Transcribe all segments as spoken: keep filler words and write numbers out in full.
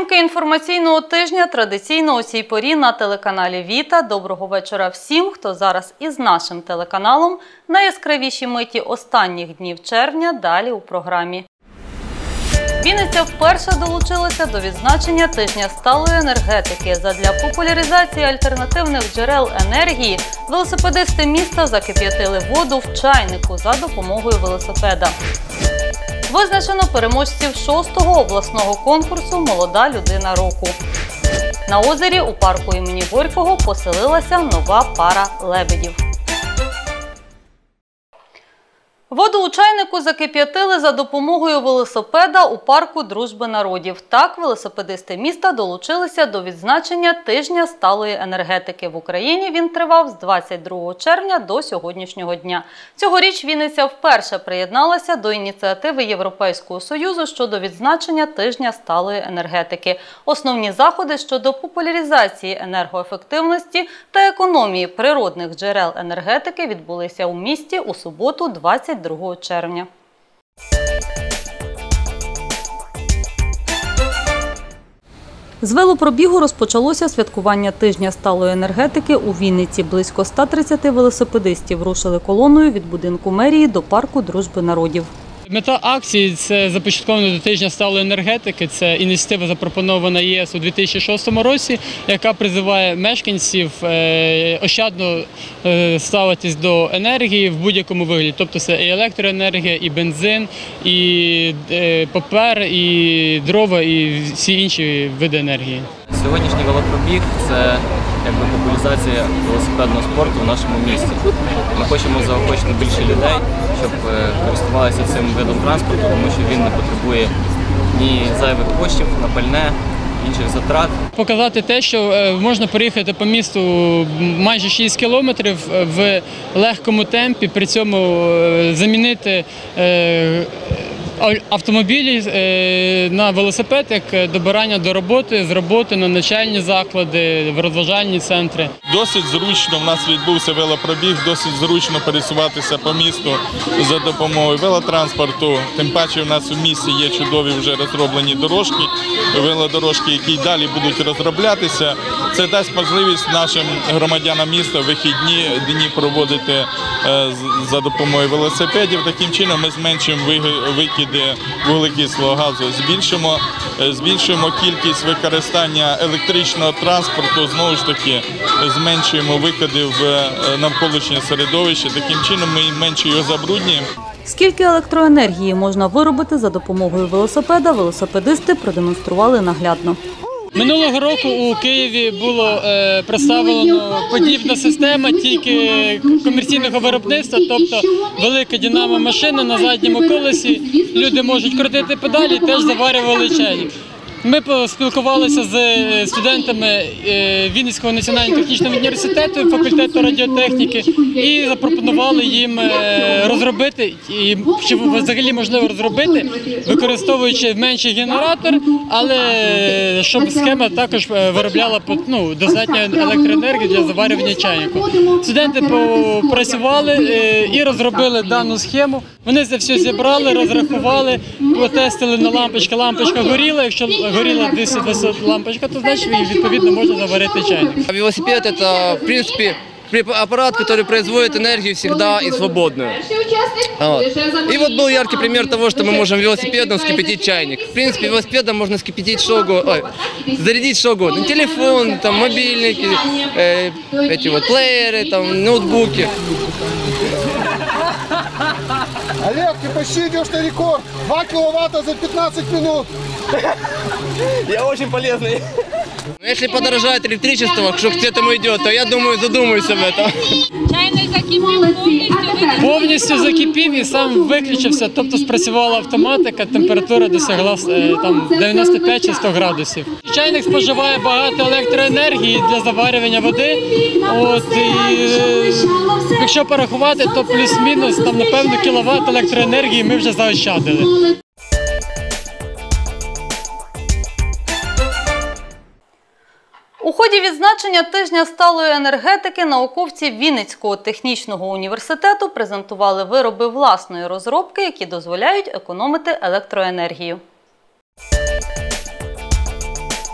Підсумки інформаційного тижня традиційно о цій порі на телеканалі Віта. Доброго вечора всім, хто зараз із нашим телеканалом. Найяскравіші миті останніх днів червня далі у програмі. Вінниця вперше долучилася до відзначення тижня сталої енергетики. Задля популяризації альтернативних джерел енергії велосипедисти міста закип'ятили воду в чайнику за допомогою велосипеда. Визначено переможців шостого обласного конкурсу «Молода людина року». На озері у парку імені Горького поселилася нова пара лебедів. Воду у чайнику закип'ятили за допомогою велосипеда у парку Дружби народів. Так, велосипедисти міста долучилися до відзначення тижня сталої енергетики. В Україні він тривав з двадцять другого червня до сьогоднішнього дня. Цьогоріч Вінниця вперше приєдналася до ініціативи Європейського Союзу щодо відзначення тижня сталої енергетики. Основні заходи щодо популяризації енергоефективності та економії природних джерел енергетики відбулися у місті у суботу, двадцять другого червня. З велопробігу розпочалося святкування тижня сталої енергетики у Вінниці. Близько ста тридцяти велосипедистів рушили колоною від будинку мерії до парку Дружби народів. Мета акції – це започаткована до тижня сталої енергетики. Це ініціатива, запропонована ЄС у дві тисячі шостому році, яка призиває мешканців ощадно ставитись до енергії в будь-якому вигляді. Тобто це і електроенергія, і бензин, і папер, і дрова, і всі інші види енергії. Сьогоднішній велопробіг – це якби популяризація велосипедного спорту в нашому місті. Ми хочемо заохочити більше людей, щоб користувалися цим видом транспорту, тому що він не потребує ні зайвих коштів на пальне, інших затрат. Показати те, що можна проїхати по місту майже шість кілометрів в легкому темпі, при цьому замінити автомобілі на велосипед як добирання до роботи, з роботи на навчальні заклади, в розважальні центри. Досить зручно в нас відбувся велопробіг, досить зручно пересуватися по місту за допомогою велотранспорту. Тим паче в нас у місті є чудові вже розроблені дорожки, велодорожки, які далі будуть розроблятися. Це дасть можливість нашим громадянам міста вихідні дні проводити за допомогою велосипедів. Таким чином ми зменшуємо викид вуглекислого газу, збільшимо, збільшуємо кількість використання електричного транспорту, знову ж таки зменшуємо викиди в навколишнє середовище, таким чином ми менше його забруднюємо. Скільки електроенергії можна виробити за допомогою велосипеда, велосипедисти продемонстрували наглядно. Минулого року у Києві було е, представлено подібна система, тільки комерційного виробництва, тобто велика динамо-машина на задньому колесі, люди можуть крутити педалі і теж заварювали чайник. Ми поспілкувалися з студентами Вінницького національного технічного університету, факультету радіотехніки і запропонували їм розробити, і що взагалі можливо розробити, використовуючи менший генератор, але щоб схема також виробляла ну, достатньо електроенергії для заварювання чайнику. Студенти попрацювали і розробили дану схему. Вони це все зібрали, розрахували, потестили на лампочку, лампочка горіла, якщо горіла десять лампочка, то значить відповідно можна заварити чайник. Велосипед – это, в принципе, аппарат, который производит энергию всегда и свободную. Вот. И вот был яркий пример того, что мы можем велосипедом вскипятить чайник. В принципе, велосипедом можно вскипятить что угодно, ой, зарядить что угодно. Телефон, там, мобильники, э, эти вот плееры, там, ноутбуки. Олег, ты почти идешь на рекорд. два киловатта за пятнадцать минут. Я очень полезный. Если подорожает электричество, что к этому идет, то я думаю, задумаюсь об этом. Чайник закипів повністю? Повністю закипів і сам виключився, тобто спрацювала автоматика, температура досягла там, дев'яносто п'ять чи сто градусів. Чайник споживає багато електроенергії для заварювання води. От, і, якщо порахувати, то плюс-мінус, там, напевно, кіловат електроенергії ми вже заощадили. У ході відзначення тижня сталої енергетики науковці Вінницького технічного університету презентували вироби власної розробки, які дозволяють економити електроенергію.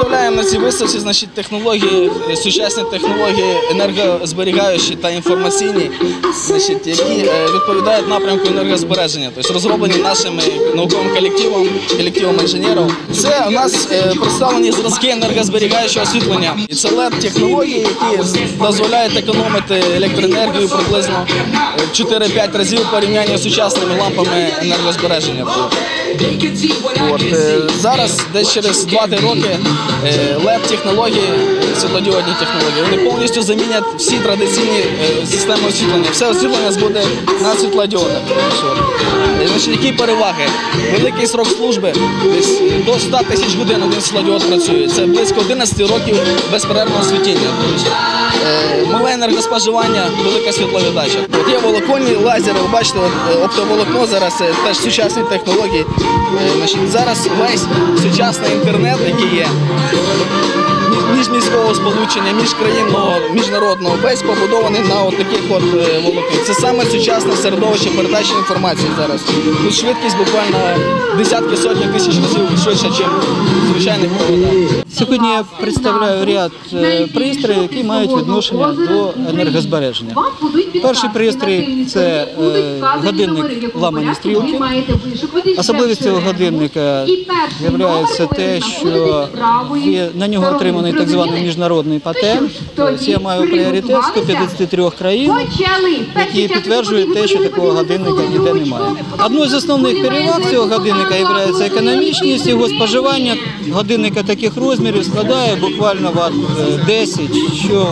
представляємо на цій виставці, значить, технології, сучасні технології енергозберігаючі та інформаційні, значить, які відповідають напрямку енергозбереження, тобто розроблені нашими науковим колективом, колективом інженерів. Це у нас представлені зразки енергозберігаючого освітлення. І це ел і ді-технології, які дозволяють економити електроенергію приблизно в чотири-п'ять разів в порівнянні з сучасними лампами енергозбереження. От, зараз, десь через два-три роки, ел і ді-технології, світлодіодні технології, вони повністю замінять всі традиційні системи освітлення. Все освітлення буде на світлодіодах. Значить, які переваги? Великий срок служби, десь до ста тисяч годин один світлодіод працює. Це близько одинадцяти років безперервного світіння. Мале енергоспоживання, велика світловіддача. От є волоконні лазери, ви бачите, оптоволокно зараз, це теж сучасні технології. Значить, зараз весь сучасний інтернет, який є, міжміського сполучення, міжкраїнного, міжнародного, весь побудований на от таких от волокнах. Це саме сучасне середовище передачі інформації зараз. Тут швидкість буквально десятки, сотні тисяч разів швидше, ніж в звичайних проводах. Сьогодні я представляю ряд пристроїв, які мають відношення до енергозбереження. Перший пристрій – це годинник ламані стрілки. Особливість цього годинника є те, що на нього отриманий так званий міжнародний патент. Тобто я маю пріоритет сто п'ятдесят три країн, які підтверджують те, що такого годинника ніде немає. Одною з основних переваг цього годинника є економічність. Його споживання годинника таких розмірів складає буквально ват десять, що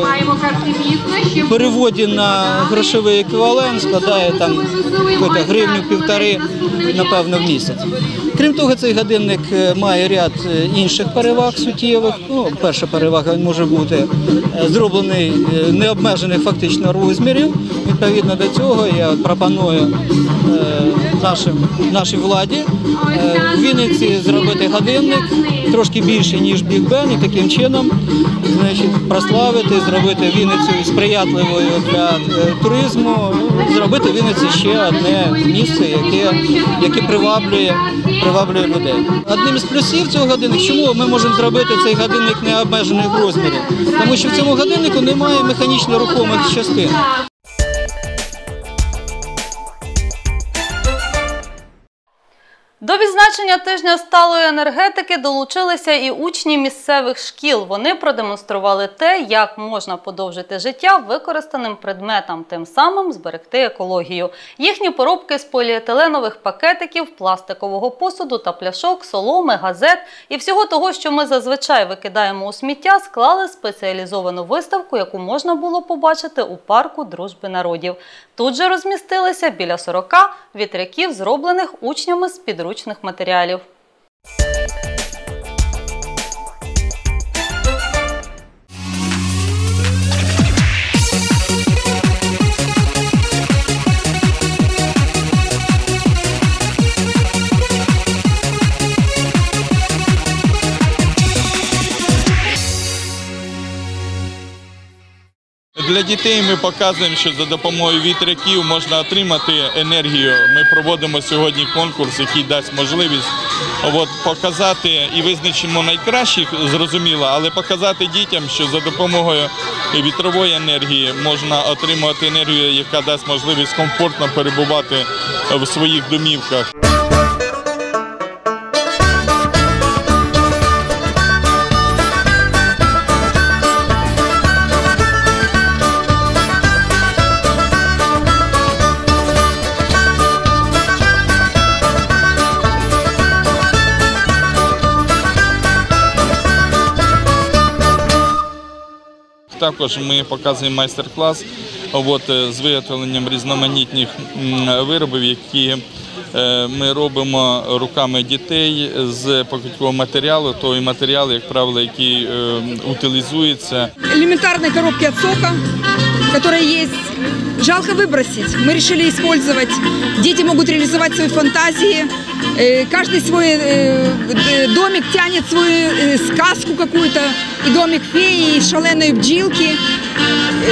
в переводі на грошовий еквівалент складає там гривню-півтори, напевно, в місяць. Крім того, цей годинник має ряд інших переваг суттєвих. Ну, перша перевага, він може бути зроблений необмежених фактично розмірів. Відповідно до цього я пропоную нашим, нашій владі в Вінниці зробити годинник трошки більше, ніж Біг Бен, і таким чином, значить, прославити, зробити Вінницю сприятливою для туризму, зробити Вінниці ще одне місце, яке, яке приваблює, приваблює людей. Одним із плюсів цього годинника, чому ми можемо зробити цей годинник необмежених розмірів? Тому що в цьому годиннику немає механічно рухомих частин. До відзначення тижня сталої енергетики долучилися і учні місцевих шкіл. Вони продемонстрували те, як можна подовжити життя використаним предметам, тим самим зберегти екологію. Їхні поробки з поліетиленових пакетиків, пластикового посуду та пляшок, соломи, газет і всього того, що ми зазвичай викидаємо у сміття, склали спеціалізовану виставку, яку можна було побачити у парку Дружби народів. Тут же розмістилися біля сорока вітряків, зроблених учнями з підручних матеріалів. Для дітей ми показуємо, що за допомогою вітряків можна отримати енергію. Ми проводимо сьогодні конкурс, який дасть можливість от, показати і визначимо найкращих, зрозуміло, але показати дітям, що за допомогою вітрової енергії можна отримувати енергію, яка дасть можливість комфортно перебувати в своїх домівках. Також ми показуємо майстер-клас з виготовленням різноманітних виробів, які ми робимо руками дітей з покупкового матеріалу, той матеріал, як правило, який утилізується. Элементарные коробки от сока, которые есть, жалко выбросить. Мы решили использовать. Дети могут реализовать свои фантазии. Каждый свой домик тянет свою сказку какую-то. И домик феи, и шаленой бджілки.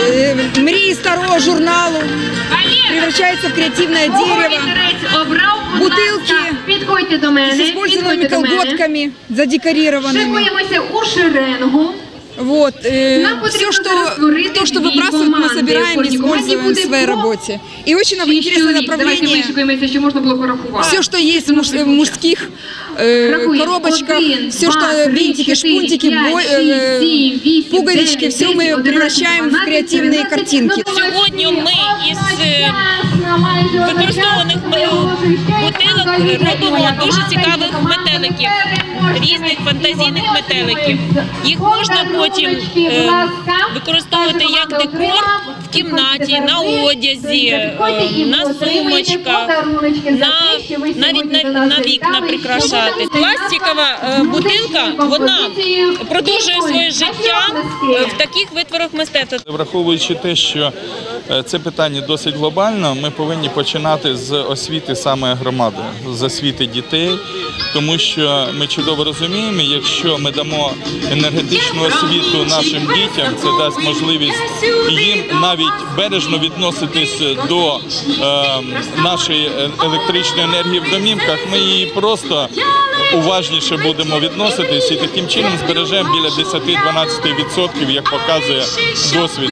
Мрії старого журналу превращается в креативное дерево. бутылки с использованными колготками, задекорированными. у шеренгу. Вот, э, все, что, то, что выбрасывают, мы собираем и используем в своей работе. И очень интересное направление, все, что есть в, муж, в мужских э, коробочках, все, что винтики, шпунтики, бой, э, пуговички, все мы превращаем в креативные картинки. Сьогодні ми із використованих бутилок робимо дуже цікавих метеликів, різних фантазійних метеликів. Їх можна потім е, використовувати як декор в кімнаті, на одязі, е, на сумочках, на, навіть на, на вікна прикрашати. Пластикова е, бутилка, вона продовжує своє життя в таких витворах мистецтва. Враховуючи те, що це питання досить глобально, ми повинні починати з освіти саме громади, з освіти дітей, тому що ми чудово розуміємо, якщо ми дамо енергетичну освіту нашим дітям, це дасть можливість їм навіть бережно відноситись до е, нашої електричної енергії в домівках, ми її просто уважніше будемо відноситись і таким чином збережемо біля десять-дванадцять відсотків, як показує досвід.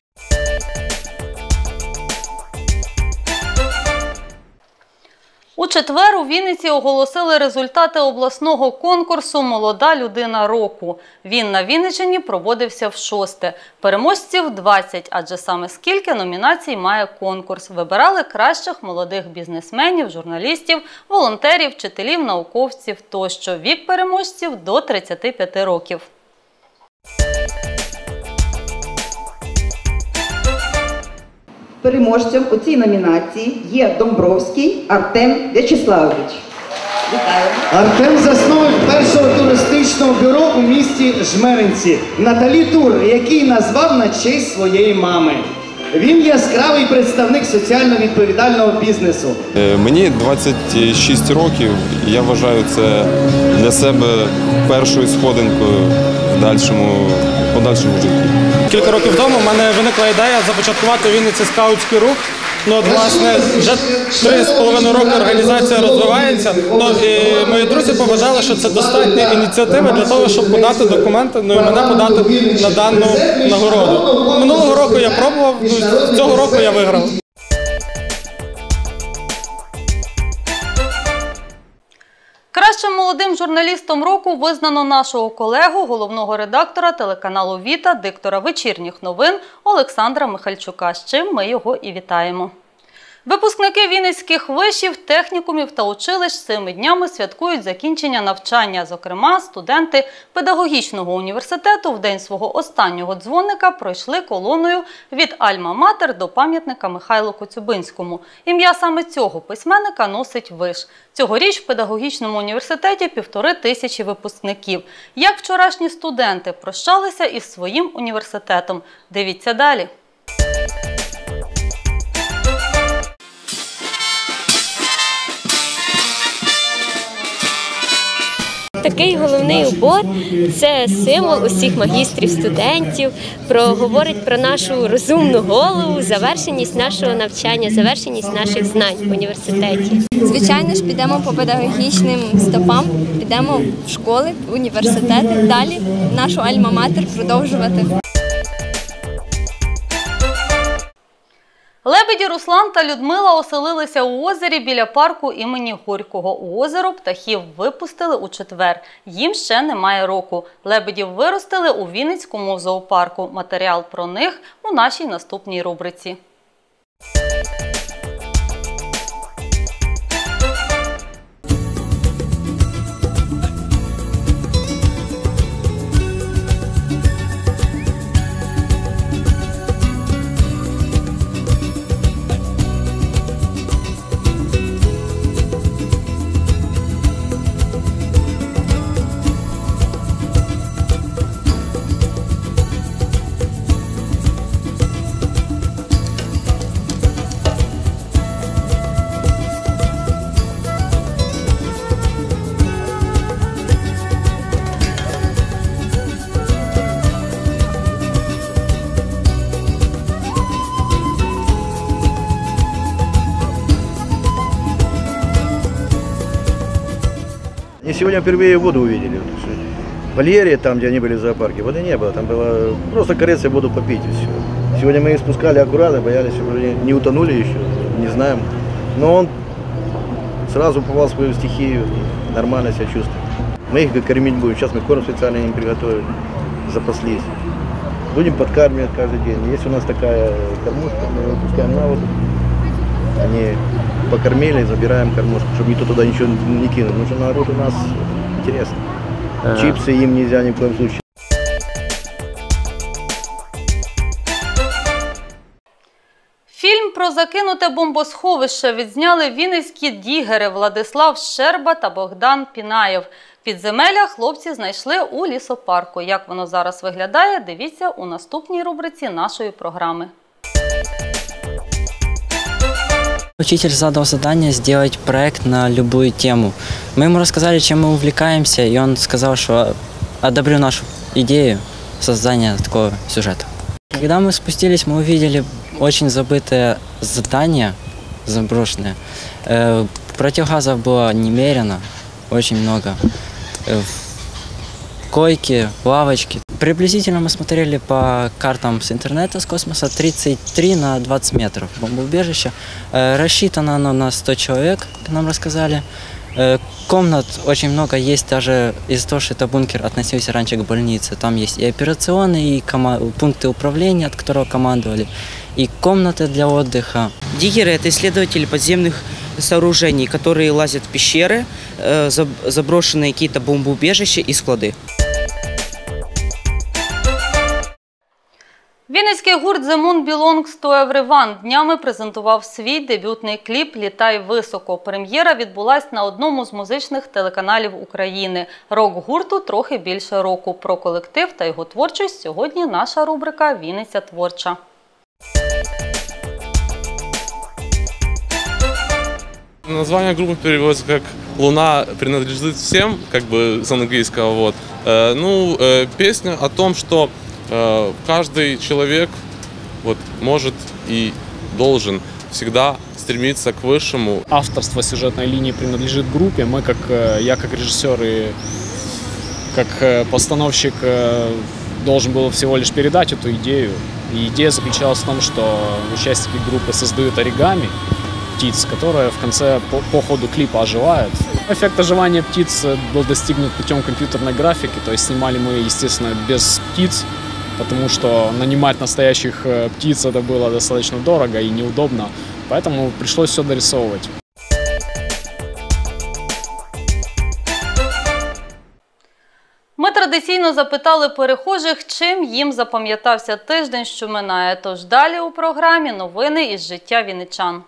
У четвер у Вінниці оголосили результати обласного конкурсу «Молода людина року». Він на Вінниччині проводився в шосте. Переможців двадцять, адже саме скільки номінацій має конкурс. Вибирали кращих молодих бізнесменів, журналістів, волонтерів, вчителів, науковців тощо. Вік переможців – до тридцяти п'яти років. Переможцем у цій номінації є Домбровський Артем В'ячеславович. Вітаємо. Артем – засновник першого туристичного бюро у місті Жмеринці «Наталі Тур», який назвав на честь своєї мами. Він яскравий представник соціально відповідального бізнесу. Мені двадцять шість років, і я вважаю це для себе першою сходинкою в подальшому, подальшому житті. Кілька років тому в мене виникла ідея започаткувати в Вінниці скаутський рух. Ну, от, власне, вже три з половиною роки організація розвивається. Ну, і мої друзі побажали, що це достатня ініціатива для того, щоб подати документи, ну і мене подати на дану нагороду. Минулого року я пробував, ну, цього року я виграв. Кращим молодим журналістом року визнано нашого колегу, головного редактора телеканалу «Віта», диктора вечірніх новин Олександра Михальчука, з чим ми його і вітаємо. Випускники вінницьких вишів, технікумів та училищ цими днями святкують закінчення навчання. Зокрема, студенти педагогічного університету в день свого останнього дзвоника пройшли колоною від Альма-Матер до пам'ятника Михайлу Коцюбинському. Ім'я саме цього письменника носить виш. Цьогоріч в педагогічному університеті півтори тисячі випускників. Як вчорашні студенти прощалися із своїм університетом? Дивіться далі. Такий головний убор – це символ усіх магістрів, студентів, про, говорить про нашу розумну голову, завершеність нашого навчання, завершеність наших знань в університеті. Звичайно ж, підемо по педагогічним стопам, підемо в школи, в університети, далі нашу альма-матер продовжувати. Лебеді Руслан та Людмила оселилися у озері біля парку імені Горького. У озеро птахів випустили у четвер. Їм ще немає року. Лебедів виростили у Вінницькому зоопарку. Матеріал про них у нашій наступній рубриці. сегодня впервые воду увидели. В вольере, там, где они были в зоопарке, воды не было. Там было просто коррекция воду попить и все. Сегодня мы их спускали аккуратно, боялись, чтобы не утонули еще, не знаем. Но он сразу попал в свою стихию, нормально себя чувствует. Мы их кормить будем. Сейчас мы корм специально им приготовили, запаслись. Будем подкармливать каждый день. Есть у нас такая кормушка, мы ее пускаем на воду. Они покормили, забираем кормушку, чтобы никто туда ничего не кинул. Потому что народ у нас интересно. А-а-а. Чипсы им нельзя ни в коем случае. Фільм про закинуте бомбосховище відзняли вінницькі дігери Владислав Щерба та Богдан Пінаєв. Підземелля хлопці знайшли у лісопарку. Як воно зараз виглядає, дивіться у наступній рубриці нашої програми. Учитель задал задание сделать проект на любую тему. Мы ему рассказали, чем мы увлекаемся, и он сказал, что одобрю нашу идею создания такого сюжета. Когда мы спустились, мы увидели очень забытое здание, заброшенное. Противогазов было немерено, очень много. Койки, лавочки. Приблизительно мы смотрели по картам с интернета, с космоса, тридцать три на двадцать метров бомбоубежище. Рассчитано оно на сто человек, как нам рассказали. Комнат очень много есть, даже из-за того, что это бункер относился раньше к больнице. Там есть и операционные, и пункты управления, от которого командовали, и комнаты для отдыха. Диггеры – это исследователи подземных сооружений, которые лазят в пещеры, заброшенные какие-то бомбоубежища и склады. Вінницький гурт «The Moon Belongs to Everyone» днями презентував свій дебютний кліп «Літай високо». Прем'єра відбулась на одному з музичних телеканалів України. Рок гурту трохи більше року. Про колектив та його творчість сьогодні наша рубрика «Вінниця творча». Название группы переводится как «Луна принадлежит всем», как бы с английского. Вот. Э, ну, э, песня о том, что э, каждый человек вот, может и должен всегда стремиться к высшему. Авторство сюжетной линии принадлежит группе. Мы, как я как режиссер и как постановщик, должен был всего лишь передать эту идею. И идея заключалась в том, что участники группы создают оригами птиц, которые в конце по, по ходу клипа оживают. Эффект оживания птиц был достигнут путем компьютерной графики, то есть снимали мы, естественно, без птиц, потому что нанимать настоящих птиц это было достаточно дорого и неудобно, поэтому пришлось все дорисовывать. Ми традиційно запитали перехожих, чим їм запам'ятався тиждень, що минає. Тож далі у програмі новини із життя вінничан.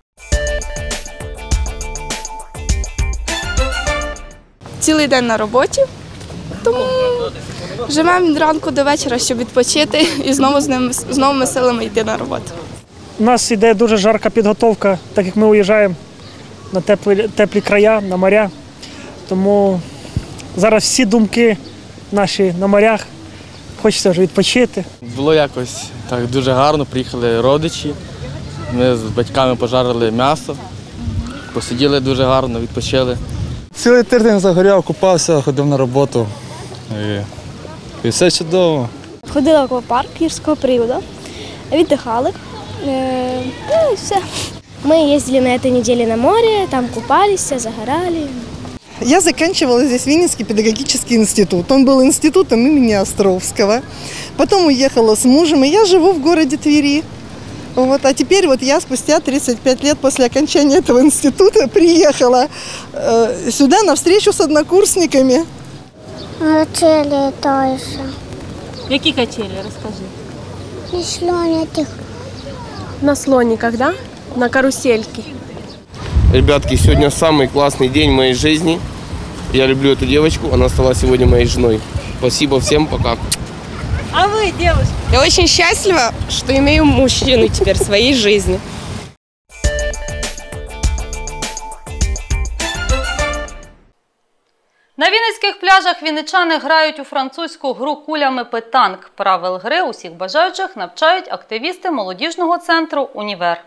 Цілий день на роботі, тому живемо від ранку до вечора, щоб відпочити і знову з, ним, з новими силами йти на роботу. У нас іде дуже жарка підготовка, так як ми уїжджаємо на теплі, теплі края, на моря. Тому зараз всі думки наші на морях, хочеться вже відпочити. Було якось так дуже гарно, приїхали родичі, ми з батьками пожарили м'ясо, посиділи дуже гарно, відпочили. Цілий тиждень загоряв, купався, ходив на роботу і, і все чудово. Ходила в аквапарк юрського періоду, віддихали, е, ну і все. Мы ездили на этой неделе на море, там купались, загорали. Я заканчивала здесь Винницкий педагогический институт. Он был институтом имени Островского. Потом уехала с мужем, и я живу в городе Твери. Вот. А теперь вот я спустя тридцать пять лет после окончания этого института приехала э, сюда на встречу с однокурсниками. Качели тоже. Какие качели? Расскажи. На слониках. На слониках, да? На карусельке. Ребятки, сегодня самый классный день в моей жизни. Я люблю эту девочку, она стала сегодня моей женой. Спасибо всем, пока. А вы, девушка? Я очень счастлива, что имею мужчину теперь в своей жизни. На вінницьких пляжах вінничани грають у французьку гру кулями петанк. Правил гри усіх бажаючих навчають активісти молодіжного центру «Універ».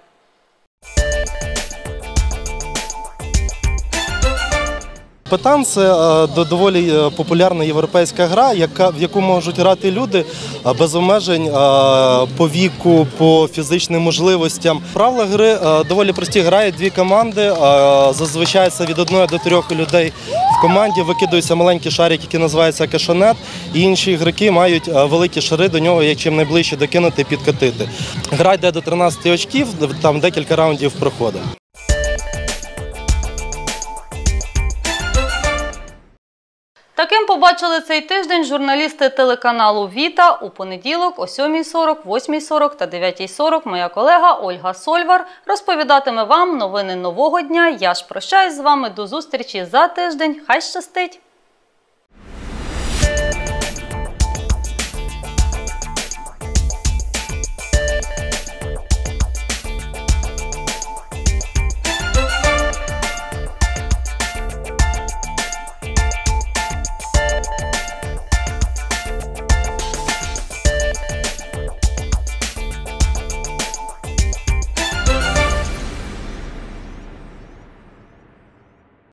Петан – це доволі популярна європейська гра, яка, в яку можуть грати люди без обмежень по віку, по фізичним можливостям. Правила гри доволі прості. Грають дві команди, зазвичай це від одного до трьох людей в команді, викидується маленький шарик, який називається кашанет, і інші ігроки мають великі шари, до нього як чим найближче докинути, підкотити. Гра йде до тринадцяти очків, там декілька раундів проходить. Таким побачили цей тиждень журналісти телеканалу «Віта». У понеділок о сьомій сорок, восьмій сорок та дев'ятій сорок моя колега Ольга Сольвар розповідатиме вам новини нового дня. Я ж прощаюсь з вами. До зустрічі за тиждень. Хай щастить!